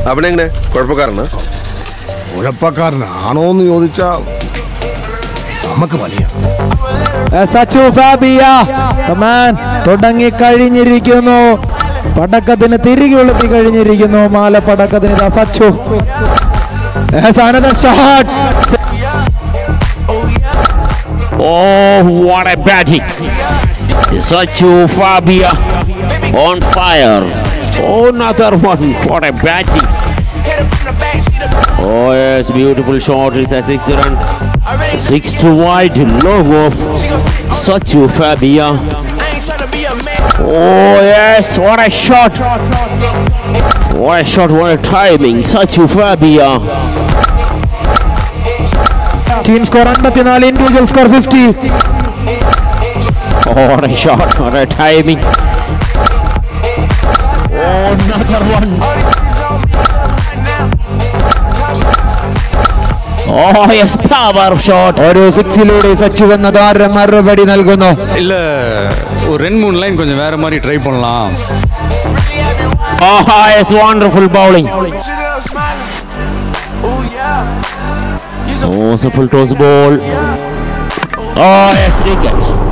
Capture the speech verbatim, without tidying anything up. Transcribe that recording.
അവനെങ്ങനെ കുഴപ്പക്കാരനാ? കുഴപ്പക്കാരനാണോന്ന് ചോദിച്ചാൽ നമുക്ക് വലിയ sachu Fabia കമാൻ തുടങ്ങി കഴിഞ്ഞിരിക്കുന്നു. പടക്കത്തിന് തിരികെ ഉള്ളത്തി കഴിഞ്ഞിരിക്കുന്നു. മാല പടക്കത്തിന് sachu. Another shot. Oh, what a batting! sachu Fabia on fire. Oh, another one. What a batting! Oh yes, beautiful shot. It's a six run. Six to wide, long off. sachu Fabia. Oh yes, what a shot! What a shot! What a timing! sachu Fabia. Team score fifty-four, individual score fifty. Oh, what a shot! What a timing! Oh, another one! Oh yes, power shot. ഒരു സിക്സിലൂടെ സച്ചു എന്ന താരം മറുപടി നൽകുന്നു. இல்ல ஒரு ரெண்டு மூணு line கொஞ்சம் வேற மாதிரி ட்ரை பண்ணலாம். Oh yes, wonderful bowling. Oh, it's a full toss ball. Oh yes, wicket.